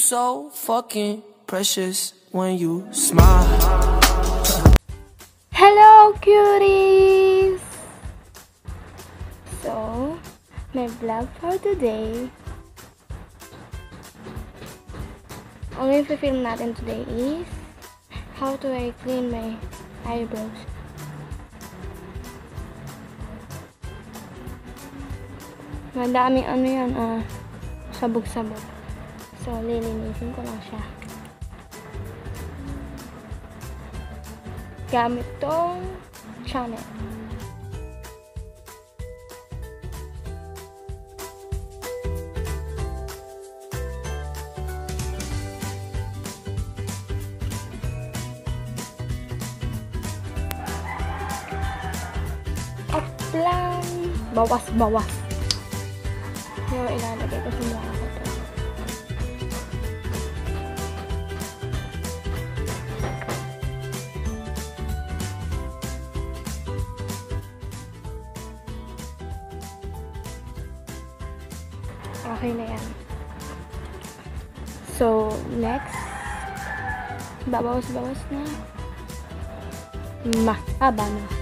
so fucking precious when you smile. Hello, cuties! So, my vlog for today. Ang i-film natin today is how to clean my eyebrows. Madaming ano yan, sabog-sabog. So, lilinisin ko lang siya. Gamit tong channel. Apply. Bawas-bawas. Yung ilalagay ko sa mukha ko to. Okay na yan. So, next. Babawas-bawas na. Mahaba na.